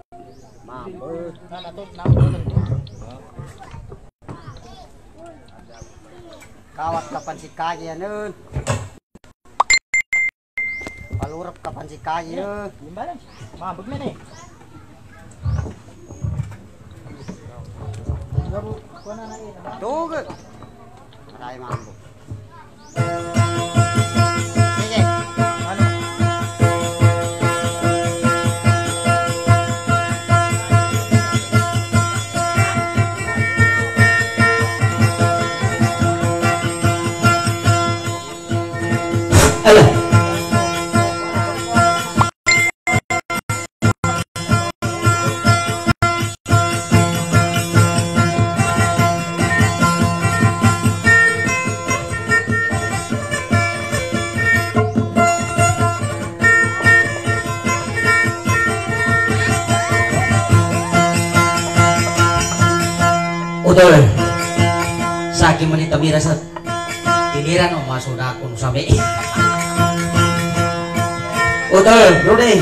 Mampu. Kawat kapan si kaya nun. Palurap kapan si kaya. Gimana? Mabuk na nih. Tuh. Maray mampu. Utol, saking menita mirasa giliran o masuk akun sampai. Utol, bro deh,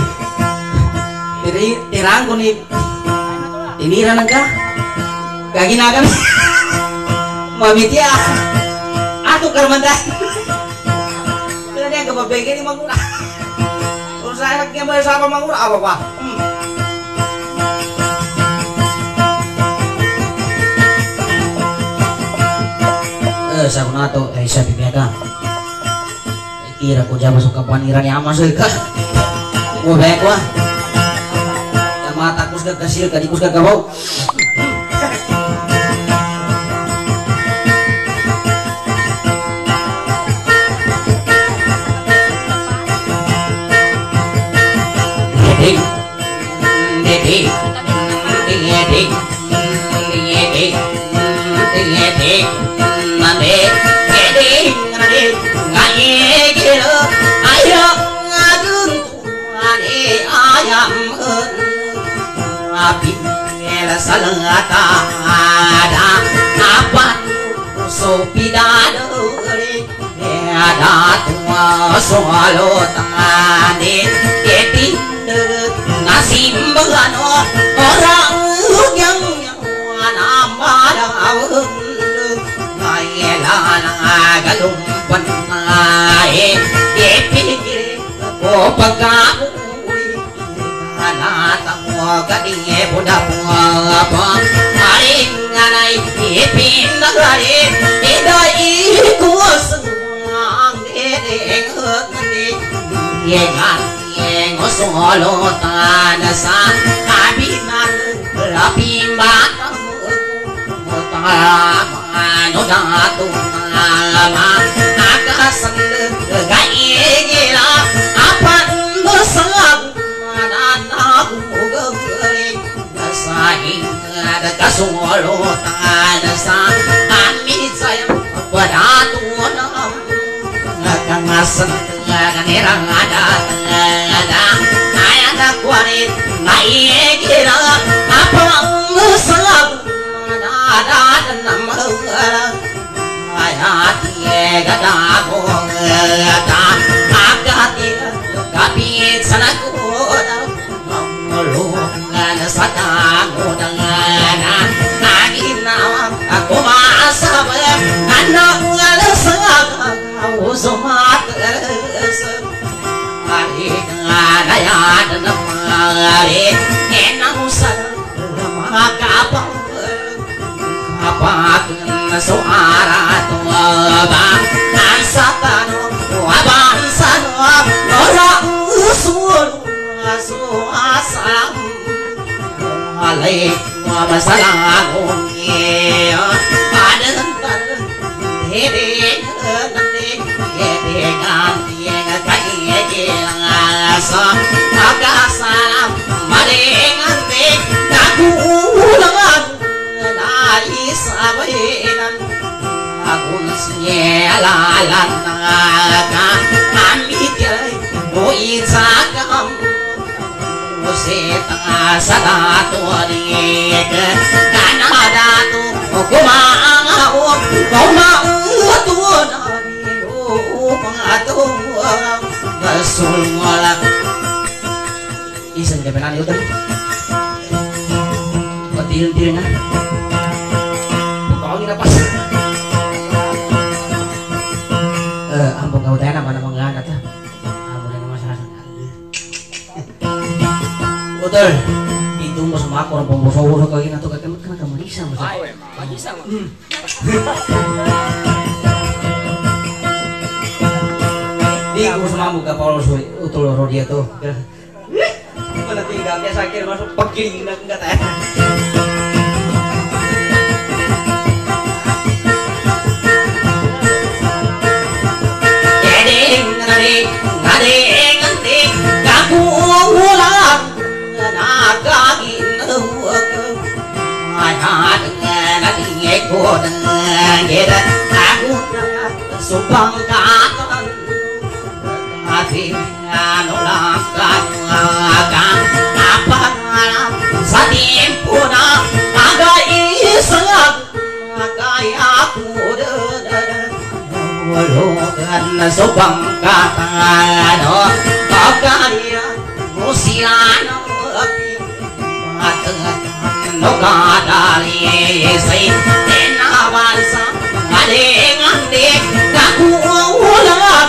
tirang ko ni tiniran ka, kaginagan, mamitya, ato karmanda, kaya niya kapabigay ni Mangura, kung saya nagkaya mo sa Mangura, apa pa? Sa kuna to ay sa bibiyada kira ko dyan masuk ke paniran yang masuk ka mo baik wa mata kus ka kasil ka di kus ka kabaw ding ding ding ding ding mande geding ngade ngaye gelo ayo ngadun ane ayam api ngela salata ada apa sopidado re ada tua solo tangane geding nasim bagano orang yang namanya galung panai epikir ko pagamu ana tamo gadinge boda apa aring nganai epin nagare edai ku sang edeng ngani yengan yengo solo tanasa abinan rapi matamu no datu ama akasan gai gila apa dosa mana gugere saing ada kasolo tanasa ami saya pada tuan ngakangasan nganirang ada ayana kuarit nai gila apa dosa ada nama ayati gada bongata agati kapi sanaku ngolongan satamu dangana agina aku masab anak ngalasag usumat hari ngaya namare enang usah makapang apa suara tua bang ansatano abang sano orang usul suasam alaikum wassalamun ya padan hede nanti hede ganti kai jelasa maka salam madengante kagulangan sabayan agun sialalan naga amit boy sakam useta sadato dik kanadatu kumangau kumangatu nanilu pangatu rasul malak isan kebenan itu tiring na. Bukawin na pas. Ampun kau tanya mana mengan kata. Ampun yang masalah. Betul. Itu mau sama aku orang pemboso kau ini atau kakek kan kamu bisa mas. Bisa mah. Di aku sama buka Paulus utul rodia tuh. Mana tinggal biasa kira masuk pagi enggak tanya. Subang katan hati nolakkan apa satimpuna agak iseng kayak kuda walokan subang katan kaya musian no kadali say tenawansa ade kaku ulang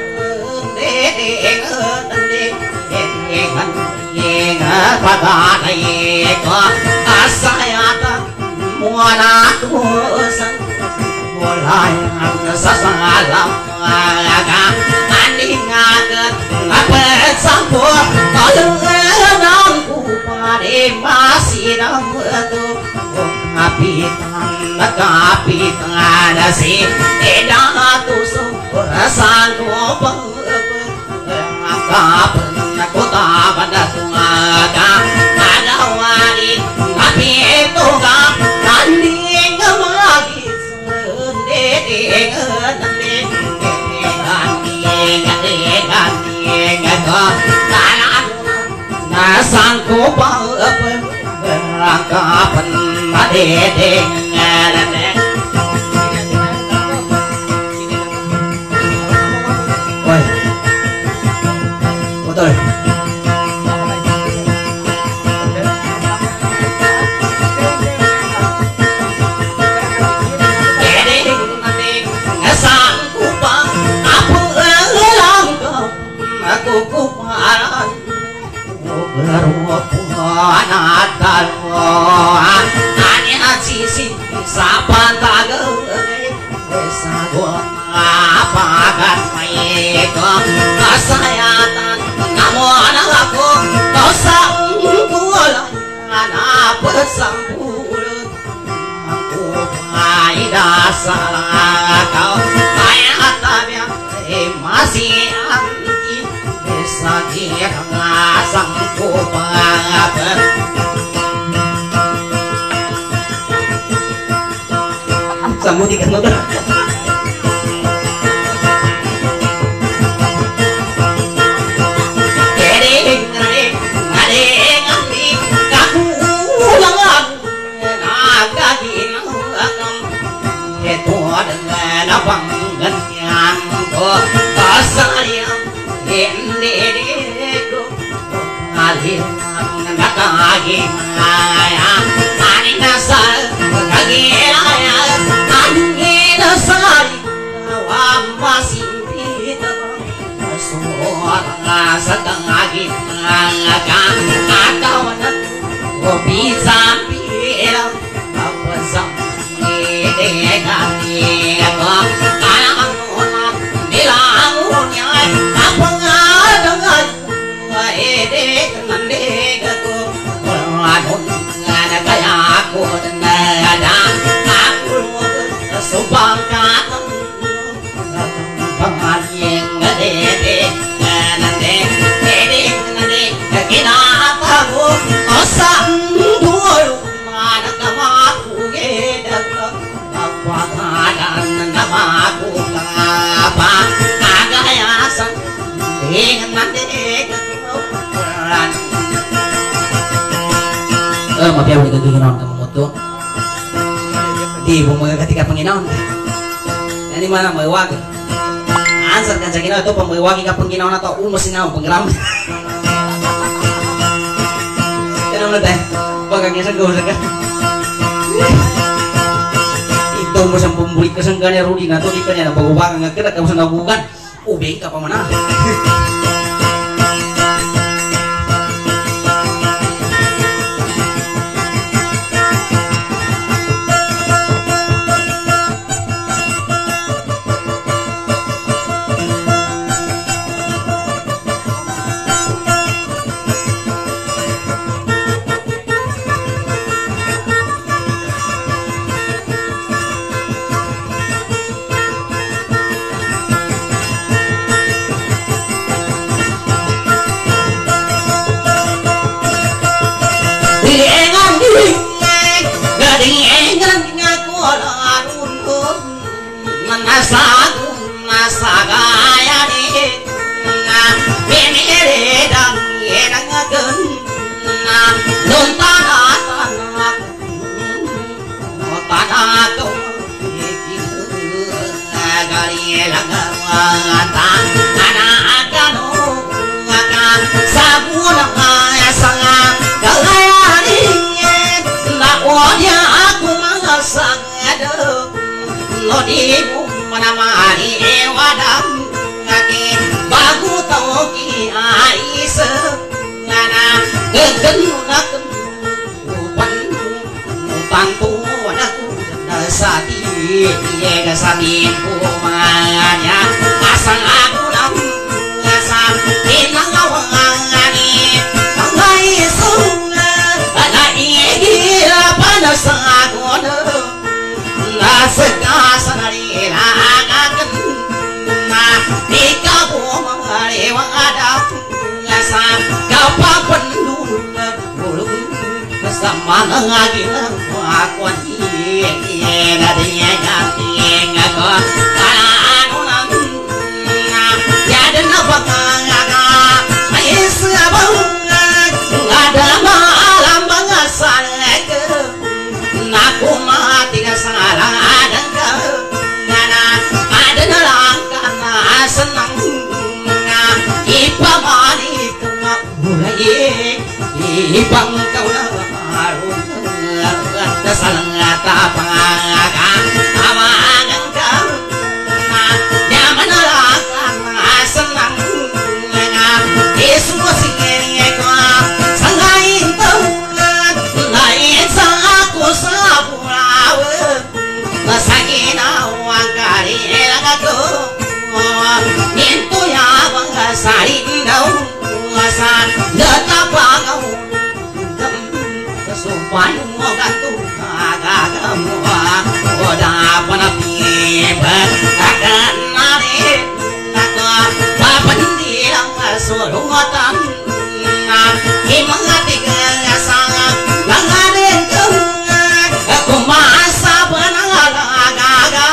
padanai ko asayata muana tusan mulai sasalam aga aningagat ngapet sampo kalengan ku pare masinam tu kapitan si edang tu so rasan ko kapan aku tak pada tuaga ada wali tapi itu kan tanding lagi sendiri nasangku kapan adedeng betul. Kesayatan namun aku kau sanggulan anak bersambulan aku dasar kau kayak tabia masih anti bisa dia ngasang kupat sambut ikan motor. Mabiyaw ni gagawin kamu moto di bumaya ketika Panginoon yani mana maiwagi answer kan sa Ginoo ito pamaiwagi ka Panginoon ato umasin na ang panggram tanong na tayo Bagangnya senggaw sengga. Itu mo sang pumbulit ka sengga ni Rudy na to di kanya na bagubagan nga kira ka mo sang nabugan. Ubeng ka pa man. Ibu manamani ewadam ngake bagu toki aise ngana gegenunaken upan utantu wanaku dasati ye samin kumanya asang aku nam asam inang awangani kangai sunga ana igi panasagona sekasanari langaken na dikabu mangarewa ada ngasam kapapendul bulung sama ngagina akuan iye ngadinya ganting aku anu nang ya den abanga ais abang ada malam bangasan naku mati salah ada ngana ada nerangkana senang ipa mani kena mulai ipang kau harun ada salah tapanga amangan kau nyaman nerangkana senang Yesus singere kau sangain tau lain aku sapurawe sakina wangkari elagaku mintu ya bangasari dau asan letapangau kesupan mogantu agagam oda panapi bakakan nare nakwa papendilang surungatan imangati gasang langaden aku masa benang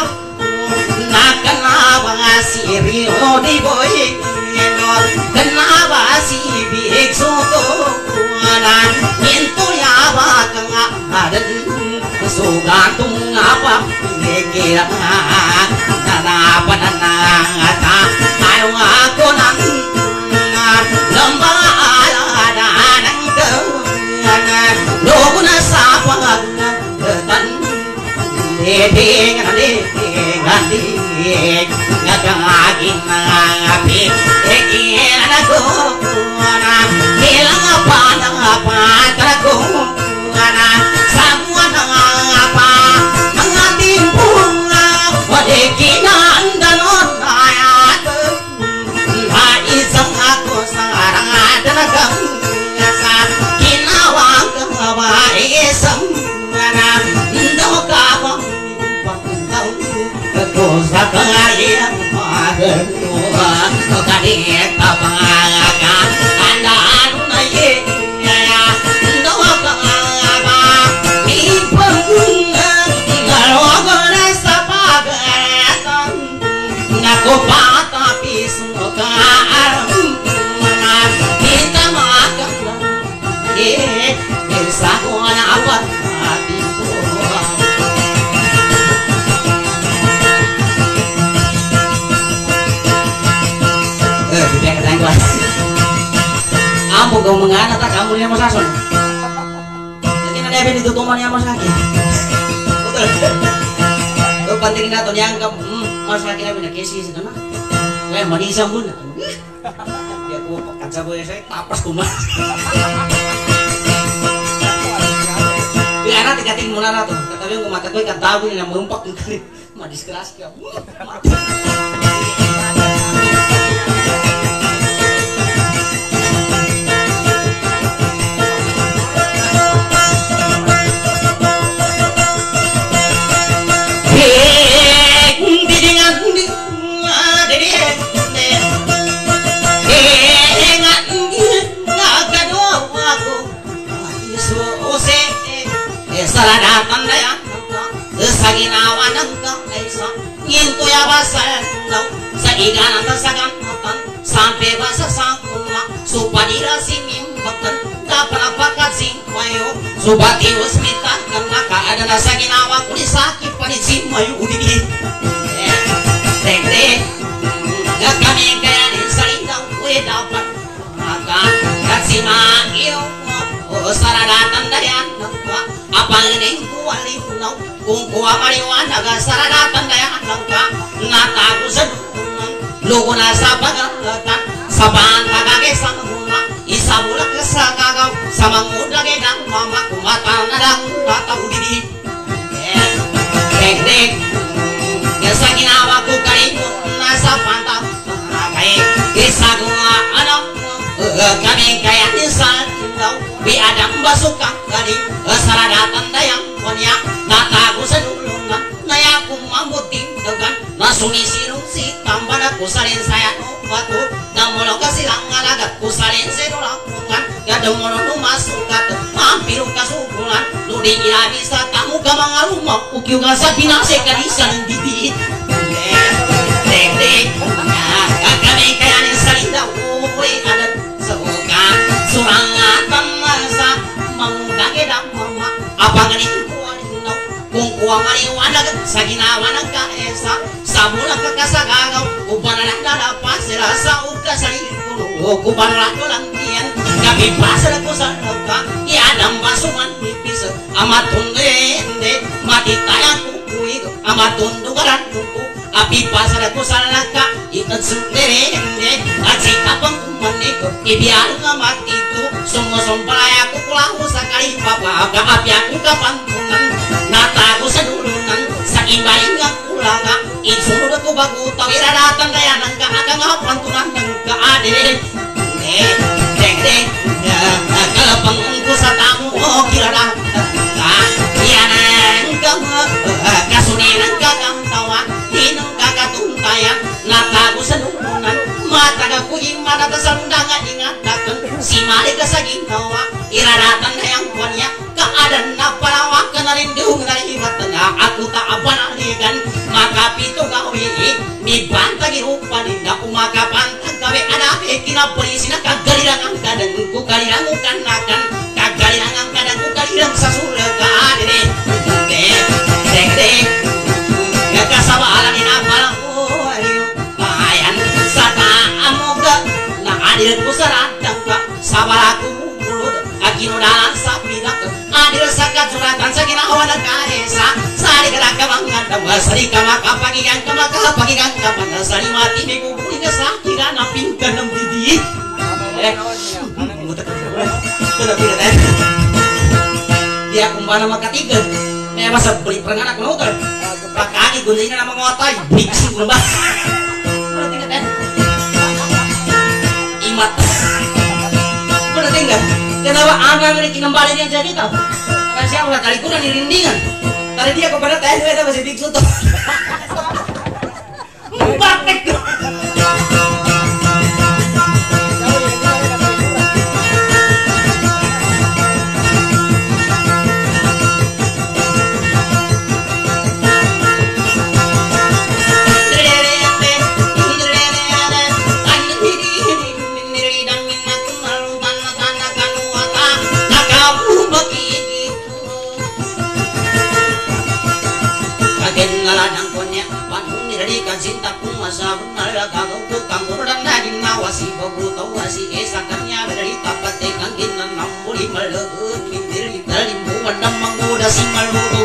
Sirio di boy kenapa si biksu tuan itu ya bakal ada sugantung apa kira kenapa nangata ayo aku nang lembah ada nang lo guna sapa tan ganti ngagagin ngapi ekin aku hilang apa traku semua apa mengatimpung wadekinan dan onayat iseng aku sekarang ada nagang ngasar kinawang kebawa iseng ndokabang dosa kalian magenua kadek tapangakan anda anu naye ya doka apa ipeng ngalogona sapagan ngaku patapi suka kita makan bisa kona apa hati ambo kau mengana tak kamu yang masason Neben itu tuman yang mas kaki. Betul. Tuh penting na to nianggap mas kaki Neben na kesi sa kana. Kaya manisa mo na. Dia ko kaca boy saya tapas kumas. Bila na tigating muna na to. Katabi ko mata ko kantago ni na mumpak ni madiskeras ka. Sarada tandaya saginawa nangka aisa nginto ya basal no sa igana tasagan matan sampai basa sangkuma supadira simim bakal dapat pakat sing mayo subati usmita karena keadaan saginawa kulisaki panicim mayo udigi dek gak kami kaya di salindang kue dapat maka katsima iyo sarada tandaya nangka apa ini kuali punau kung kuwa mariwana ga sarada tandaya nangka nataku sedunan lugo na sabagatan saban kagage sanghuna isabulak kesakagaw samang mudage dan mama kumata nadang tataw didi dek yasa ginawa ko kalimut nasa pantaw kay isagwa anak kami kaya nisal bi adam basuka kali sarada tandayang konya nataku sedulungan nayaku mambuting dengan nasumisi si tambana kusalin saya batu namulo kasilang ngalagat kusalin sedulakungan gademono numasukat mampir kasukulan ludi ila bisa tamu ka mga rumah ukiw ka sa pinase kalisan ng dibit dek kami kaya ni salinda uwi adat semoga surangatan masa mangkagedang mama apa ganin kuwanino kung kuwang aliwanag sa ginawa ng kaesa sabulang kakasagagaw upang nalalapas sila sa ukasalin kulo kupang lalo lang diyan kapipasa na ko sa nagka iadang basuman pipis amatundende matitayan kukuig amatundugaran kuku apipasa na ko sa nagka itatsundende at sikapang kumanik ibiyalo nga matito sumusumpalaya ko kulahu sa kalipapa kaapi ako kapantunan natago sa dulunan sa ibayin nga kulaga insunod ako bago tawiraratan kaya ng kaagang pantunan ng kaadin dek kalapang ko sa tamo o kirara yanan kasunin ang kakantawan hinang kakatuntayan natago sa dulunan mataga ko yung manatasan undangan ingatakan si malika sa ginawa iraratan na yung kanya kaadan na palawakan na rin doon na himatan na ako taapan ang ligan makapito gawin may bantag irupa din na umakapantag gawi anape kinapolisi na kagalilang ang kadang ko kalilang ukanakan kagalilang ang kadang ko kalilang sa sulag kaadin dek kasawalan inapalang adil ko sa ratang ka sabara ko mulod aginudalan sa pinak adil sa katsuratan sa ginawa ng kaesa sari ka nagkamangandam sari ka makapagigan ka makapagigan ka sari mati may kukuling ka sa kira na pinggan ng bibig di akong ba na magkatigan may masab balik perangan ako na pagkagi gunay na ng mga otay bigsin ko na ba berarti enggak kenapa anak ini kinambali yang jadi tau kan siapa lah tadi kurang dirindingan tadi dia kepada teh itu masih biksu tuh baktek tuh cinta kumasa benar kagau tukang murdan daging nawasi bagu tawasi esakannya dari tapat tekan ginan nambuli melegut mindir dari buwan si maluto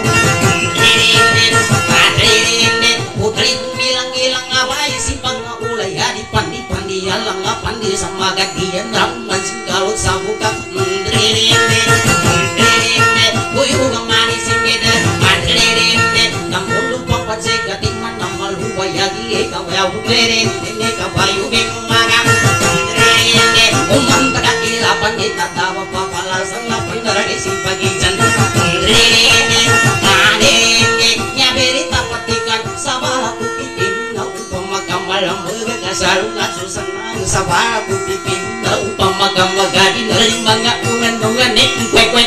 putri bilang-bilang abay si pangaulay adi pandi-pandi alang pandi sama gadian raman singgalot sa bukak kuy ugang manis singida namun lupang patsay katiman na maluwayagi ikaw utlere ini kabayo bikumagang umang tagakilapan itatawa papalasan na pindarani si pagijan berita petikan sabara ku pipin na upamagamalang magagasalungan susanang sabara ku pipin na upamagamagadin rin mga ungan-ungan kwek-kwek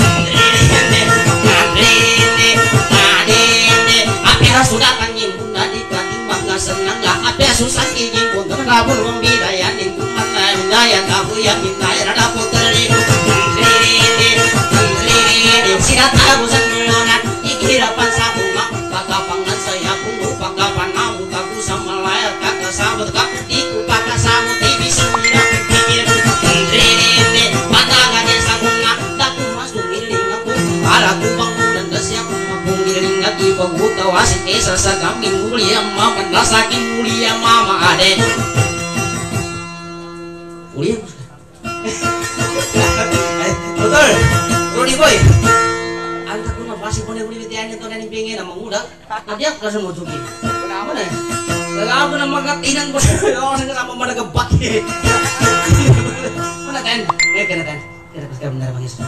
apera sudah kanyim na di kating mga senang apera susah kijing pun terkabul membidayan din kumana hindayan kabu yang hindaya rada puteri sidat tabu senang ikirapan sabung pagkapangan saya kuno pagkapan aku kaku sama layar kakak sabut kaku tiku kakak sabut tibi semira pikir patagannya sabunga daku masuk miring aku alaku bangun dan dasiak aku miring lagi pagbuta wasik esa sagamin mulia mama nasakin mulia mama ade mulia betul Rudy boy antak lu masih punya penelitian itu dan pingin sama muda nanti aku kasih mau cuci kenapa nih kalau nama katinang bos orang sama mana kebak mana kan kena kan kita pasti benar bang Yesus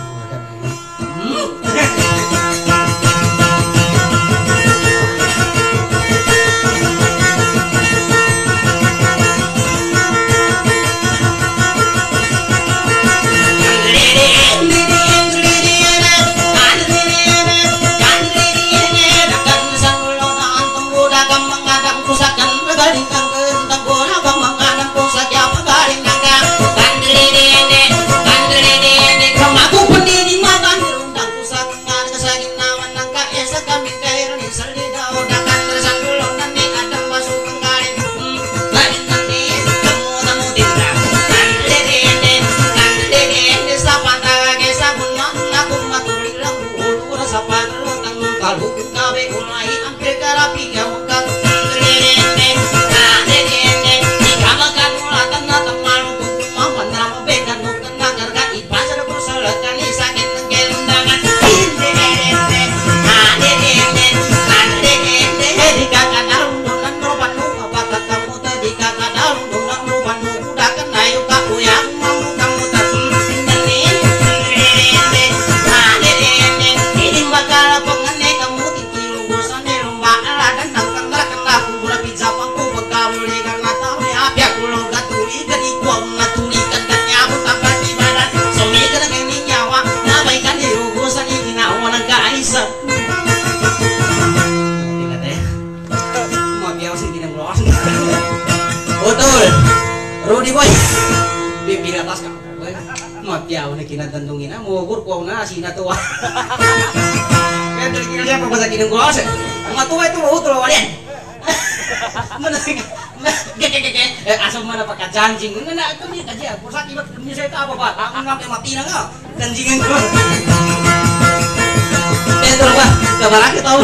Rudy boy, bibir atas kamu, matiaw na kinatandungin na, mugur ko na sina tuwa. Kaya tuloy kinasya pa ba sa kinungkulas eh? Mga tuwa ito, utro walian. Asal mana pakai janjing, nggak aku ni aja, pusat ibat kami saya tahu apa, aku ngambil mati nggak, janjingan kau. Betul pak, kabar aku tahu.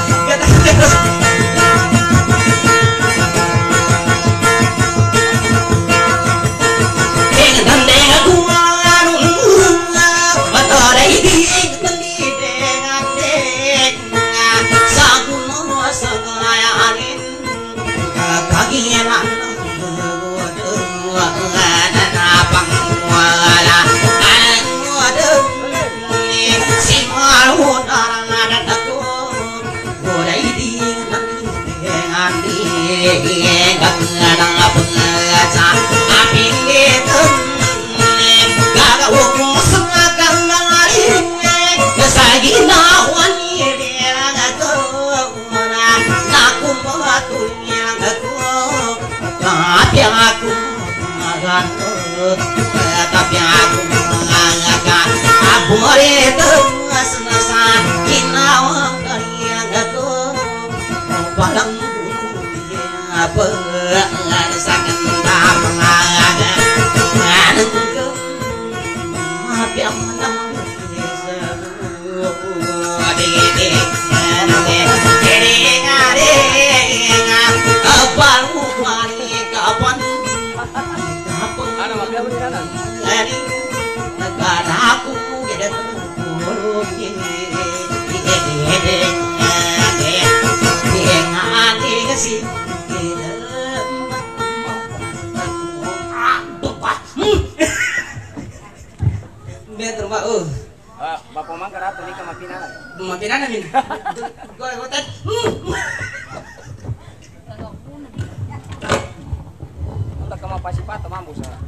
Tapi aku mengangkat boleh terasa inawang kalian aku palang apa sakit tak mengangkat maaf yang menang aku gede Betul Pak. Bapak mangkar atau ni kemapinan. Mapinan min. Gua hotel. Untuk kemapasi patah mampu sa.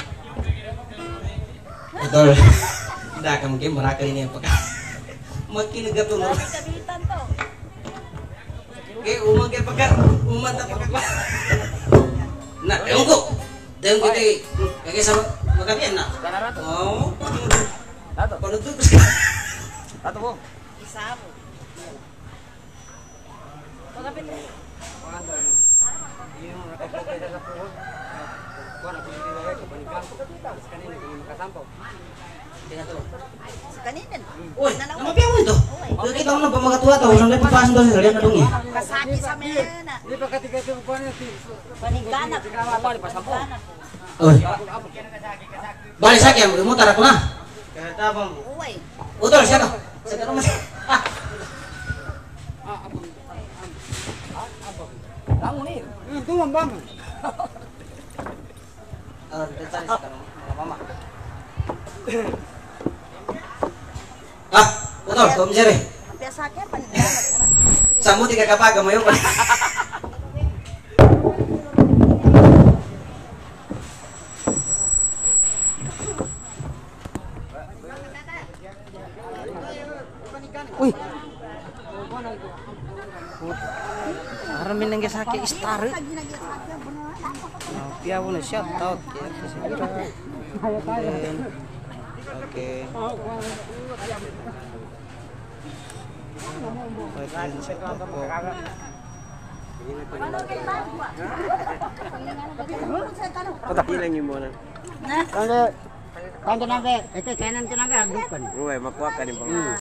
Betul. Dah kamu game merakal ini apa? Makin gatul. Kabitan to. Oke, umang ke pakai, umang tak pakai. Nah, tunggu. Tunggu kita kayak sama magabian nak. Ganara to. Oh. Tato. Kalau tu Tato po. Isabo. Pagapin mo. Yung nakapagpapay sa puho. Kuha na kung hindi na ito. Paniglang ko. Tapos kanina kung makasampaw. Tingnan tu. Sa kaninin. Oi, nama piaw itu. Kalau kita orang pemagatua tahu, orang lain pas tu saya lihat dong ya. Kasaki sa mena. Di pa katika ito kuha na si. Panigganap. Apa ni pasampaw? Oi. Balik sakit, mutar aku nah. Kata bang. Uy. Betul siapa? Sekarang mas. Kamu ni. Itu bang. Kita cari sekarang. Mama. Ah, betul, kamu cari. Biasa ka panigganap. Samu tiga kapag mo yung. Uy. Aramin nang sakit istar. Piaw na shout out. Oke. Ilang yung muna. Kalau kanto nabe, ito kanan ko nabe ardukan. Uwe, makuha ka ni bang.